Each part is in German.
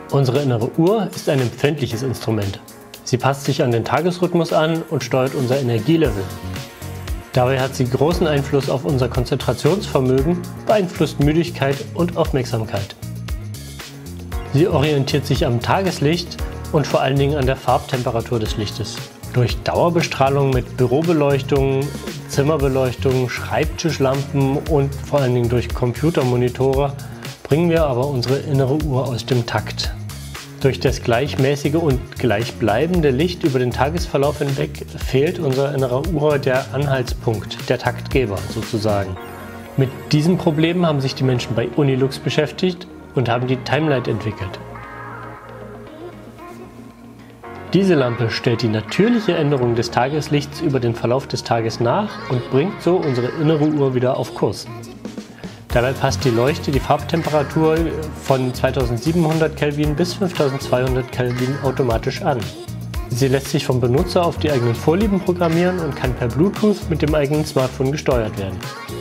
Unsere innere Uhr ist ein empfindliches Instrument. Sie passt sich an den Tagesrhythmus an und steuert unser Energielevel. Dabei hat sie großen Einfluss auf unser Konzentrationsvermögen, beeinflusst Müdigkeit und Aufmerksamkeit. Sie orientiert sich am Tageslicht und vor allen Dingen an der Farbtemperatur des Lichtes. Durch Dauerbestrahlung mit Bürobeleuchtung, Zimmerbeleuchtung, Schreibtischlampen und vor allen Dingen durch Computermonitore bringen wir aber unsere innere Uhr aus dem Takt. Durch das gleichmäßige und gleichbleibende Licht über den Tagesverlauf hinweg fehlt unserer inneren Uhr der Anhaltspunkt, der Taktgeber sozusagen. Mit diesem Problem haben sich die Menschen bei Unilux beschäftigt und haben die Timelight entwickelt. Diese Lampe stellt die natürliche Änderung des Tageslichts über den Verlauf des Tages nach und bringt so unsere innere Uhr wieder auf Kurs. Dabei passt die Leuchte die Farbtemperatur von 2700 Kelvin bis 5200 Kelvin automatisch an. Sie lässt sich vom Benutzer auf die eigenen Vorlieben programmieren und kann per Bluetooth mit dem eigenen Smartphone gesteuert werden.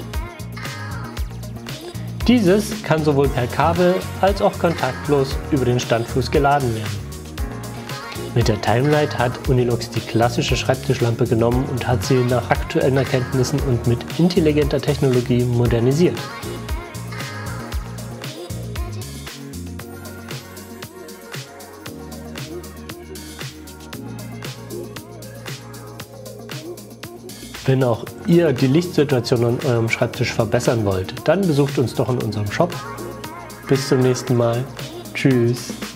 Dieses kann sowohl per Kabel als auch kontaktlos über den Standfuß geladen werden. Mit der Timelight hat Unilux die klassische Schreibtischlampe genommen und hat sie nach aktuellen Erkenntnissen und mit intelligenter Technologie modernisiert. Wenn auch ihr die Lichtsituation an eurem Schreibtisch verbessern wollt, dann besucht uns doch in unserem Shop. Bis zum nächsten Mal. Tschüss.